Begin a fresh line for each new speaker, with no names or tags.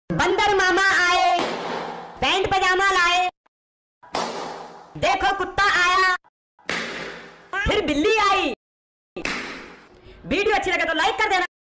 बंदर मामा आए, पैंट पजामा लाए, देखो कुत्ता आया, फिर बिल्ली आई। वीडियो अच्छी लगे तो लाइक कर देना।